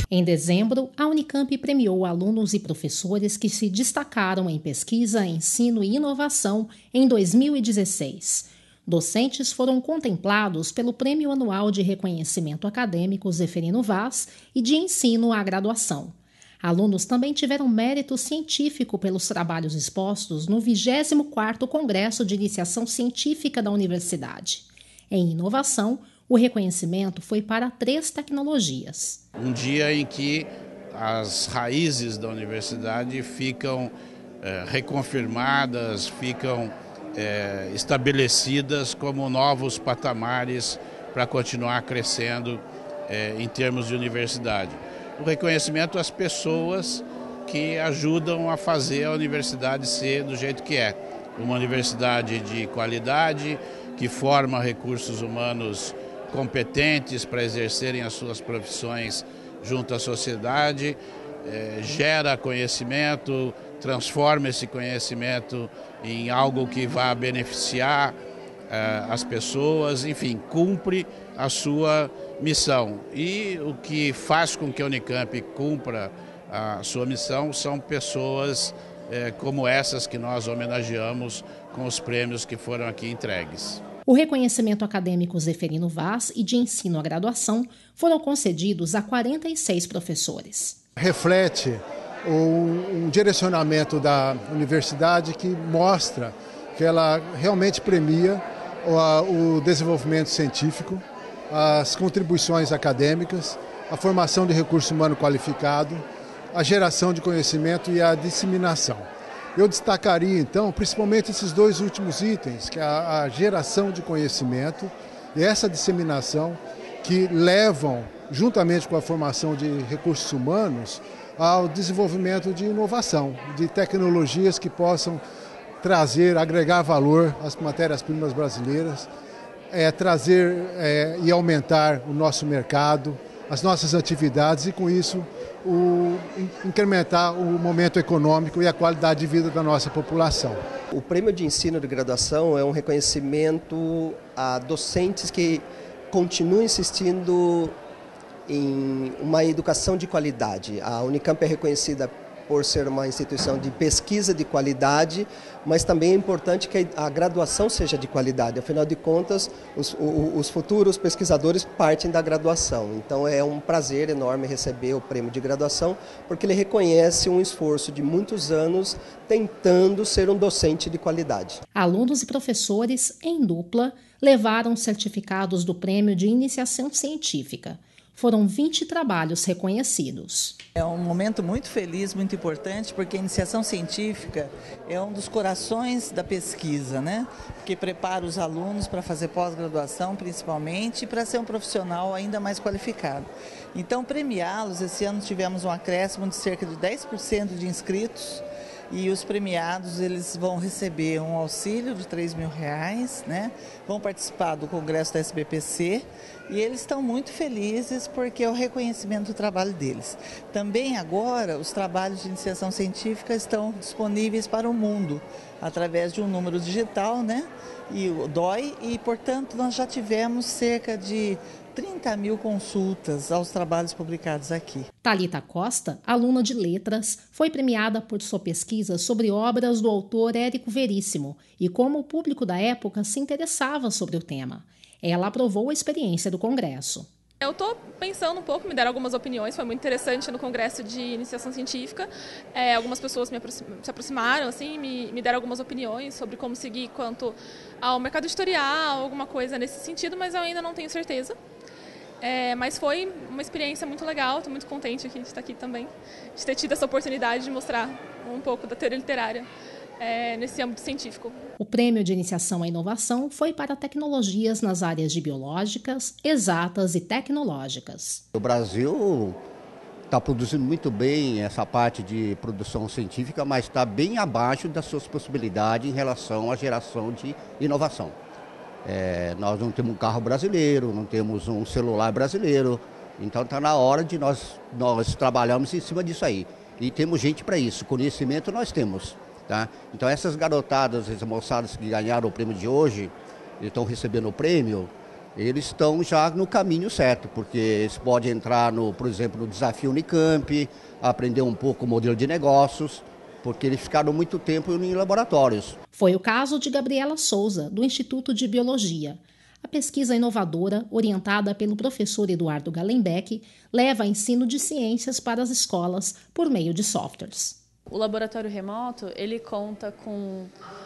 Em dezembro, a Unicamp premiou alunos e professores que se destacaram em pesquisa, ensino e inovação em 2016. Docentes foram contemplados pelo Prêmio Anual de Reconhecimento Acadêmico Zeferino Vaz e de Ensino à Graduação. Alunos também tiveram mérito científico pelos trabalhos expostos no 24º Congresso de Iniciação Científica da Universidade. Em inovação, o reconhecimento foi para 3 tecnologias. Um dia em que as raízes da universidade ficam reconfirmadas, ficam estabelecidas como novos patamares para continuar crescendo em termos de universidade. O reconhecimento às pessoas que ajudam a fazer a universidade ser do jeito que é. Uma universidade de qualidade, que forma recursos humanos competentes para exercerem as suas profissões junto à sociedade, gera conhecimento, transforma esse conhecimento em algo que vá beneficiar as pessoas, enfim, cumpre a sua missão. E o que faz com que a Unicamp cumpra a sua missão são pessoas como essas que nós homenageamos com os prêmios que foram aqui entregues. O reconhecimento acadêmico Zeferino Vaz e de ensino à graduação foram concedidos a 46 professores. Reflete um direcionamento da universidade que mostra que ela realmente premia o desenvolvimento científico, as contribuições acadêmicas, a formação de recurso humano qualificado, a geração de conhecimento e a disseminação. Eu destacaria, então, principalmente esses 2 últimos itens, que é a geração de conhecimento e essa disseminação, que levam, juntamente com a formação de recursos humanos, ao desenvolvimento de inovação, de tecnologias que possam trazer, agregar valor às matérias-primas brasileiras, trazer e aumentar o nosso mercado, as nossas atividades e, com isso, incrementar o momento econômico e a qualidade de vida da nossa população. O Prêmio de Ensino de Graduação é um reconhecimento a docentes que continuam insistindo em uma educação de qualidade. A Unicamp é reconhecida por ser uma instituição de pesquisa de qualidade, mas também é importante que a graduação seja de qualidade. Afinal de contas, os futuros pesquisadores partem da graduação. Então é um prazer enorme receber o prêmio de graduação, porque ele reconhece um esforço de muitos anos tentando ser um docente de qualidade. Alunos e professores, em dupla, levaram certificados do Prêmio de Iniciação Científica. Foram 20 trabalhos reconhecidos. É um momento muito feliz, muito importante, porque a iniciação científica é um dos corações da pesquisa, né? Que prepara os alunos para fazer pós-graduação, principalmente, e para ser um profissional ainda mais qualificado. Então, premiá-los, esse ano tivemos um acréscimo de cerca de 10% de inscritos, e os premiados eles vão receber um auxílio de R$3.000, né? Vão participar do congresso da SBPC e eles estão muito felizes porque é o reconhecimento do trabalho deles. Também agora os trabalhos de iniciação científica estão disponíveis para o mundo através de um número digital, né? E o DOI, e portanto nós já tivemos cerca de 30.000 consultas aos trabalhos publicados aqui. Thalita Costa, aluna de letras, foi premiada por sua pesquisa sobre obras do autor Érico Veríssimo e como o público da época se interessava sobre o tema. Ela aprovou a experiência do congresso. Eu estou pensando um pouco, me deram algumas opiniões, foi muito interessante no congresso de iniciação científica. Algumas pessoas se aproximaram, assim, me deram algumas opiniões sobre como seguir quanto ao mercado editorial, alguma coisa nesse sentido, mas eu ainda não tenho certeza. Mas foi uma experiência muito legal, estou muito contente aqui de estar aqui também, de ter tido essa oportunidade de mostrar um pouco da teoria literária nesse âmbito científico. O Prêmio de Iniciação à Inovação foi para tecnologias nas áreas de biológicas, exatas e tecnológicas. O Brasil está produzindo muito bem essa parte de produção científica, mas está bem abaixo das suas possibilidades em relação à geração de inovação. Nós não temos um carro brasileiro, não temos um celular brasileiro, então está na hora de nós trabalharmos em cima disso aí. E temos gente para isso, conhecimento nós temos. Tá? Então essas garotadas, essas moçadas que ganharam o prêmio de hoje, estão recebendo o prêmio, eles estão já no caminho certo, porque eles podem entrar, por exemplo, no Desafio Unicamp, aprender um pouco o modelo de negócios, porque eles ficaram muito tempo em laboratórios. Foi o caso de Gabriela Souza, do Instituto de Biologia. A pesquisa inovadora, orientada pelo professor Eduardo Gallenbeck, leva ensino de ciências para as escolas por meio de softwares. O laboratório remoto, ele conta com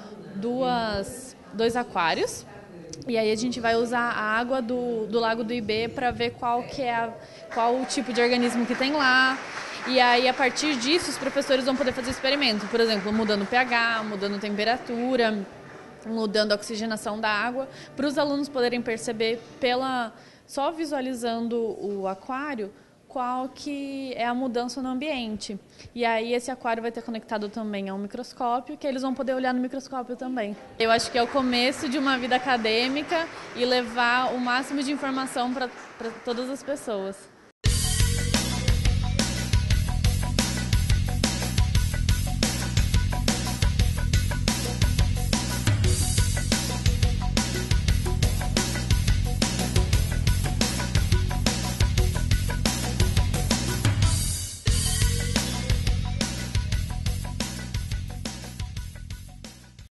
dois aquários, e aí a gente vai usar a água do Lago do Ibê para ver qual o tipo de organismo que tem lá. E aí, a partir disso, os professores vão poder fazer experimento. Por exemplo, mudando o pH, mudando a temperatura, mudando a oxigenação da água, para os alunos poderem perceber, só visualizando o aquário, qual que é a mudança no ambiente. E aí esse aquário vai ter conectado também a um microscópio, que eles vão poder olhar no microscópio também. Eu acho que é o começo de uma vida acadêmica e levar o máximo de informação para todas as pessoas.